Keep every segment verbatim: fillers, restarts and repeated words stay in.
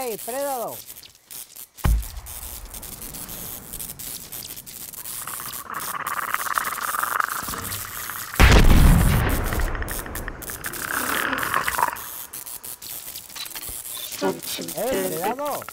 ahí, predador. ¡Eh, predador!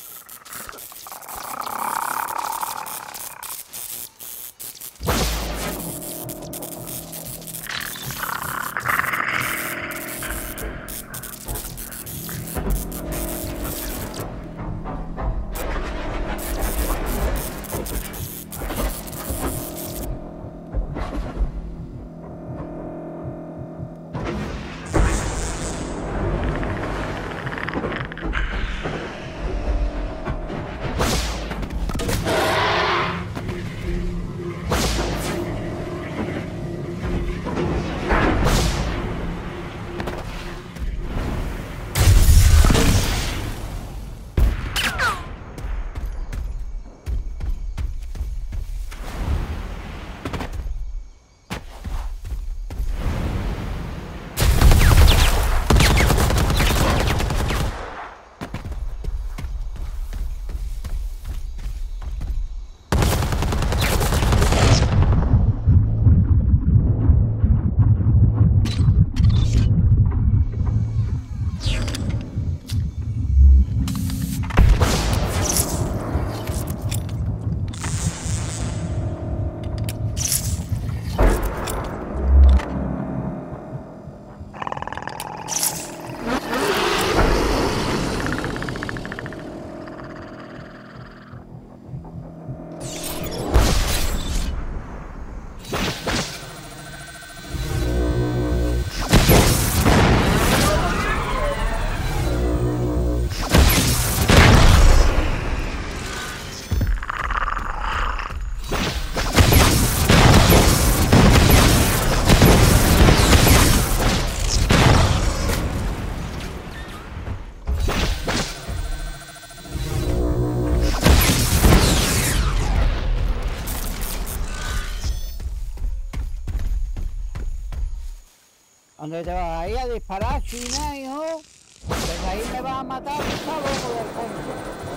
¿Dónde te vas a ir a disparar, China, hijo? Desde ahí me vas a matar, está loco del fondo.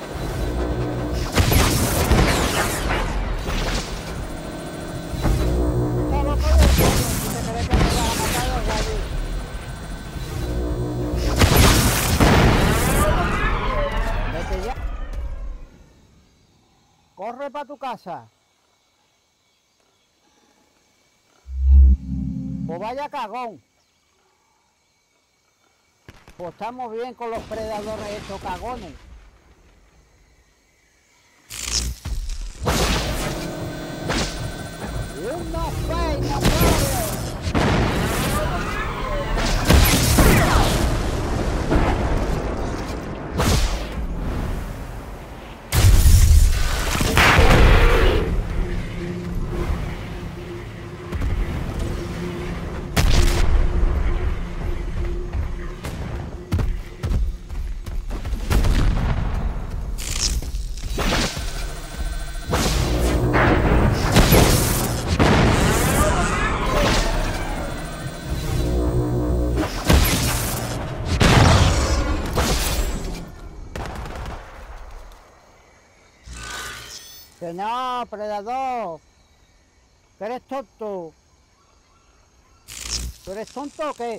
Está loco del fondo, si te crees que me vas a matar desde allí. Vete ya. Corre para tu casa. Pues vaya cagón. Pues estamos bien con los predadores estos cagones. ¡Una feina, madre! Que no, predador. Que eres tonto. ¿Tú eres tonto o qué?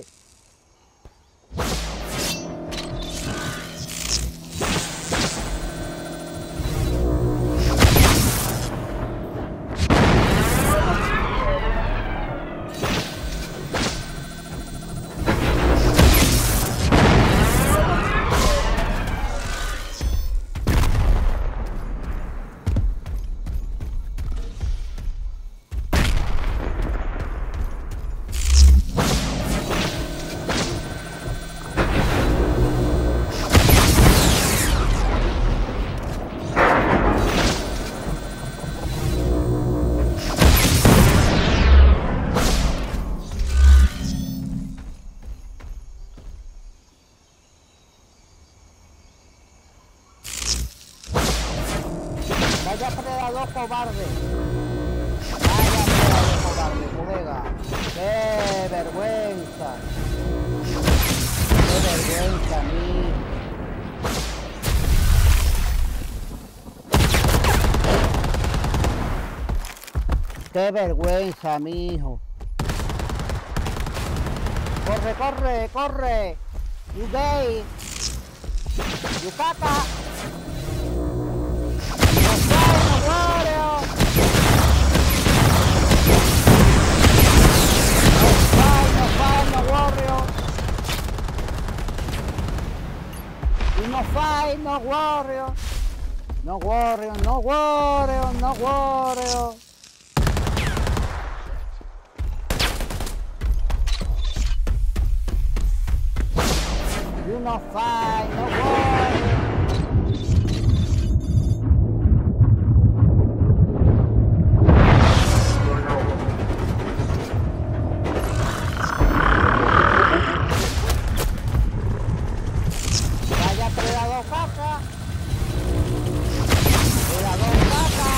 Vaya predador cobarde. Vaya predador cobarde, colega. ¡Qué vergüenza! ¡Qué vergüenza a mí! Qué vergüenza, mi hijo. Corre, corre, corre. You gay. You caca. No fly, no warrior. No fly, no fly, no warrior. You no fight, no warrior. No warrior, no warrior, no warrior. You no fight, no warrior. Vaya predador caca. Predador caca.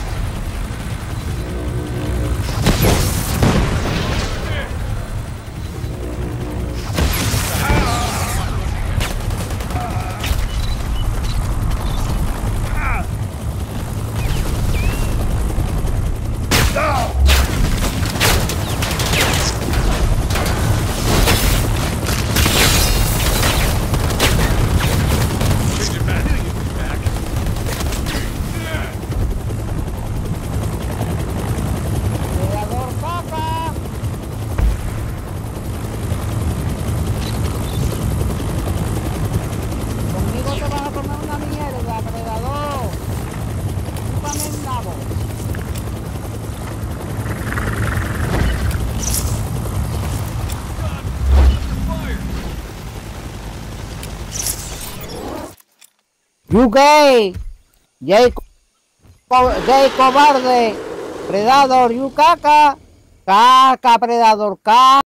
You gay, gay, co gay cobarde, predador, you caca, caca, predador, caca.